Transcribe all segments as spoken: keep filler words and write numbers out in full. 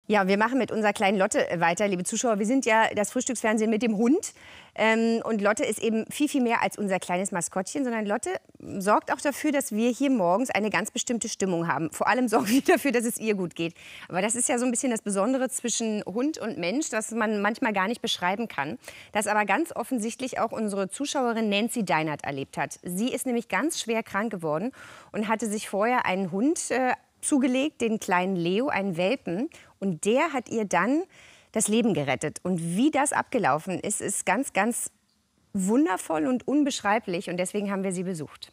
Ja, wir machen mit unserer kleinen Lotte weiter, liebe Zuschauer. Wir sind ja das Frühstücksfernsehen mit dem Hund. Ähm, und Lotte ist eben viel, viel mehr als unser kleines Maskottchen, sondern Lotte sorgt auch dafür, dass wir hier morgens eine ganz bestimmte Stimmung haben. Vor allem sorgt sie dafür, dass es ihr gut geht. Aber das ist ja so ein bisschen das Besondere zwischen Hund und Mensch, das man manchmal gar nicht beschreiben kann. Das aber ganz offensichtlich auch unsere Zuschauerin Nancy Deinert erlebt hat. Sie ist nämlich ganz schwer krank geworden und hatte sich vorher einen Hund äh, zugelegt, den kleinen Leo, einen Welpen. Und der hat ihr dann das Leben gerettet. Und wie das abgelaufen ist, ist ganz, ganz wundervoll und unbeschreiblich. Und deswegen haben wir sie besucht.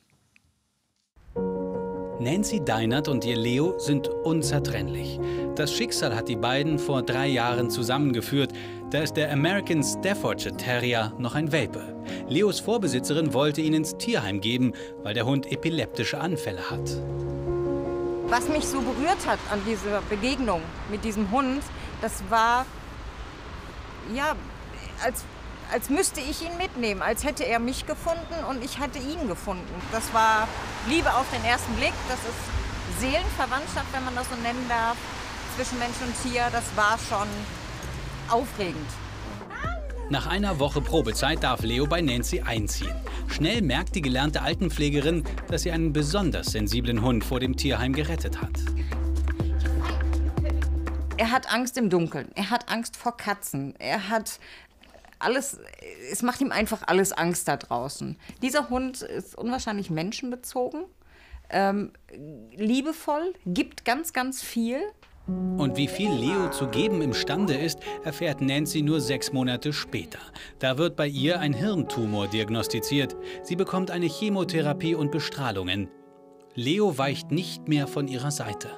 Nancy Deinert und ihr Leo sind unzertrennlich. Das Schicksal hat die beiden vor drei Jahren zusammengeführt. Da ist der American Staffordshire Terrier noch ein Welpe. Leos Vorbesitzerin wollte ihn ins Tierheim geben, weil der Hund epileptische Anfälle hat. Was mich so berührt hat an dieser Begegnung mit diesem Hund, das war, ja, als, als müsste ich ihn mitnehmen, als hätte er mich gefunden und ich hatte ihn gefunden. Das war Liebe auf den ersten Blick, das ist Seelenverwandtschaft, wenn man das so nennen darf, zwischen Mensch und Tier. Das war schon aufregend. Nach einer Woche Probezeit darf Leo bei Nancy einziehen. Schnell merkt die gelernte Altenpflegerin, dass sie einen besonders sensiblen Hund vor dem Tierheim gerettet hat. Er hat Angst im Dunkeln, er hat Angst vor Katzen, er hat alles, es macht ihm einfach alles Angst da draußen. Dieser Hund ist unwahrscheinlich menschenbezogen, ähm, liebevoll, gibt ganz, ganz viel. Und wie viel Leo zu geben imstande ist, erfährt Nancy nur sechs Monate später. Da wird bei ihr ein Hirntumor diagnostiziert. Sie bekommt eine Chemotherapie und Bestrahlungen. Leo weicht nicht mehr von ihrer Seite.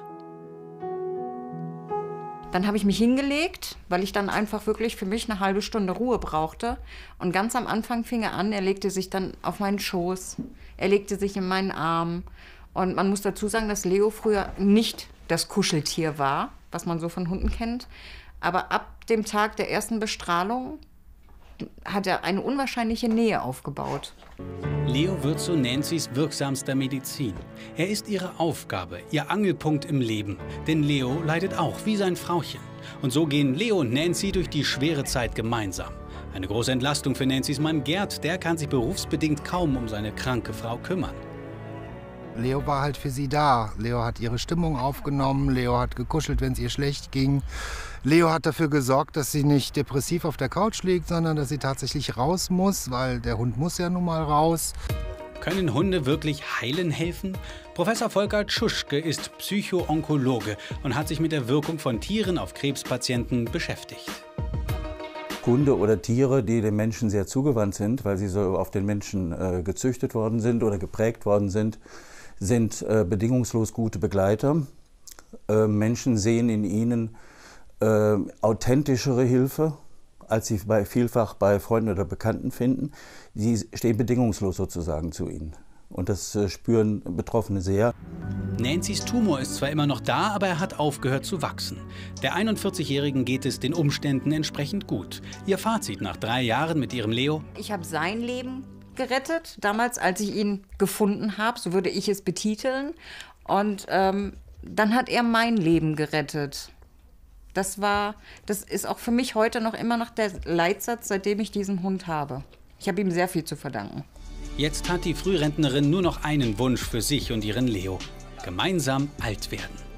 Dann habe ich mich hingelegt, weil ich dann einfach wirklich für mich eine halbe Stunde Ruhe brauchte. Und ganz am Anfang fing er an, er legte sich dann auf meinen Schoß, er legte sich in meinen Arm. Und man muss dazu sagen, dass Leo früher nicht das Kuscheltier war, was man so von Hunden kennt. Aber ab dem Tag der ersten Bestrahlung hat er eine unwahrscheinliche Nähe aufgebaut. Leo wird zu Nancy's wirksamster Medizin. Er ist ihre Aufgabe, ihr Angelpunkt im Leben. Denn Leo leidet auch, wie sein Frauchen. Und so gehen Leo und Nancy durch die schwere Zeit gemeinsam. Eine große Entlastung für Nancy's Mann Gerd, der kann sich berufsbedingt kaum um seine kranke Frau kümmern. Leo war halt für sie da. Leo hat ihre Stimmung aufgenommen, Leo hat gekuschelt, wenn es ihr schlecht ging. Leo hat dafür gesorgt, dass sie nicht depressiv auf der Couch liegt, sondern dass sie tatsächlich raus muss, weil der Hund muss ja nun mal raus. Können Hunde wirklich heilen helfen? Professor Volker Tschuschke ist Psycho-Onkologe und hat sich mit der Wirkung von Tieren auf Krebspatienten beschäftigt. Hunde oder Tiere, die den Menschen sehr zugewandt sind, weil sie so auf den Menschen äh, gezüchtet worden sind oder geprägt worden sind, sind äh, bedingungslos gute Begleiter. Äh, Menschen sehen in ihnen äh, authentischere Hilfe, als sie bei, vielfach bei Freunden oder Bekannten finden. Sie stehen bedingungslos sozusagen zu ihnen. Und das äh, spüren Betroffene sehr. Nancy's Tumor ist zwar immer noch da, aber er hat aufgehört zu wachsen. Der einundvierzigjährigen geht es den Umständen entsprechend gut. Ihr Fazit nach drei Jahren mit ihrem Leo: Ich habe sein Leben gerettet, damals, als ich ihn gefunden habe, so würde ich es betiteln. Und ähm, dann hat er mein Leben gerettet. Das war, das ist auch für mich heute noch immer noch der Leitsatz, seitdem ich diesen Hund habe. Ich habe ihm sehr viel zu verdanken. Jetzt hat die Frührentnerin nur noch einen Wunsch für sich und ihren Leo: gemeinsam alt werden.